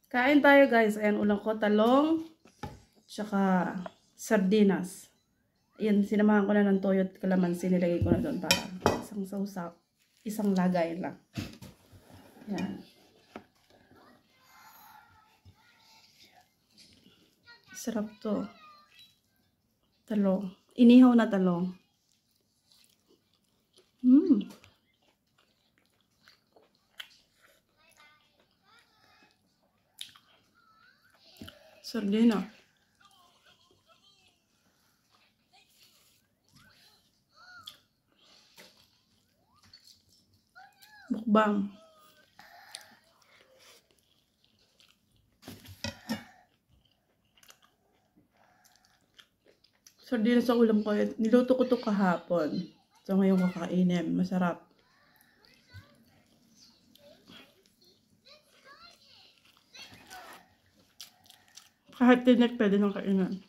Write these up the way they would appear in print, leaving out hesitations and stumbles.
Kain tayo guys. Ayan, ulang ko talong, tsaka sardinas. Ayan, sinamahan ko na ng toyo at kalamansi. Nilagay ko na doon para isang sausaw. Isang lagay lang. Ayan. Sarap to. Talong. Inihaw na talong. Sardina. Mukbang. Sardinas sa ulam ko. Niluto ko to kahapon. So ngayon kakainin. Masarap. Kahit tinik pwede nang kainin.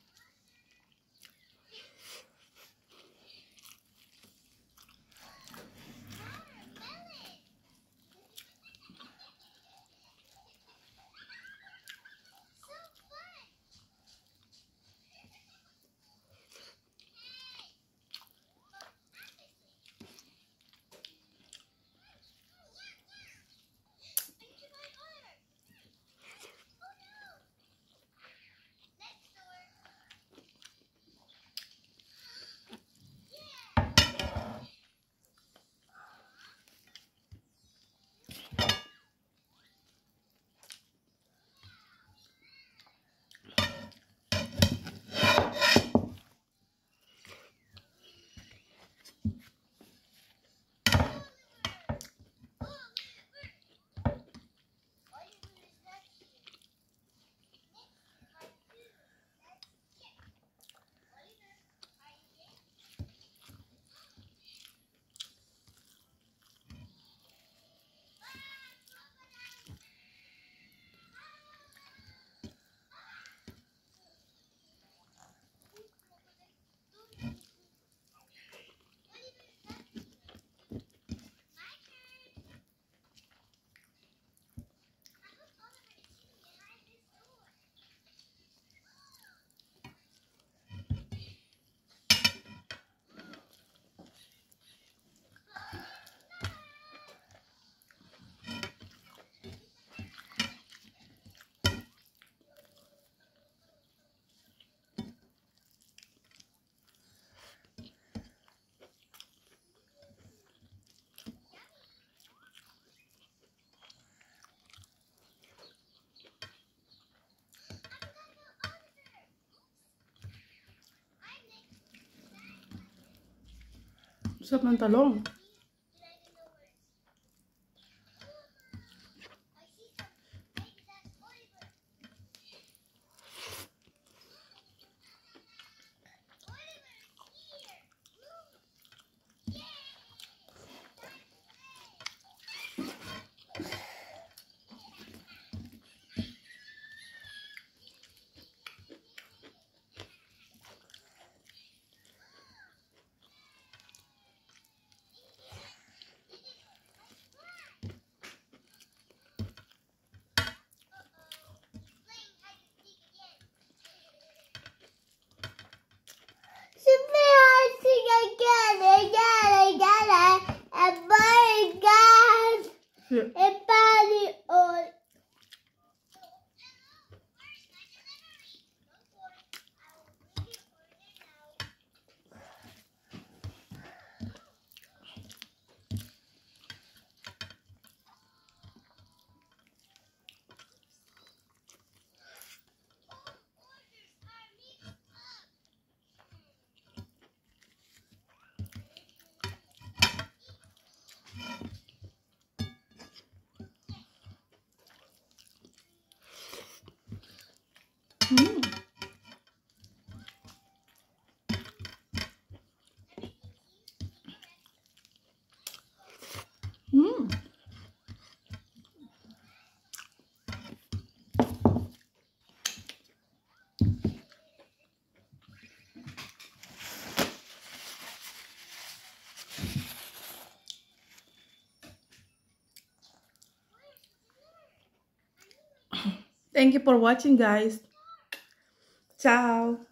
Sarap ng talong. Thank you for watching, guys. Ciao!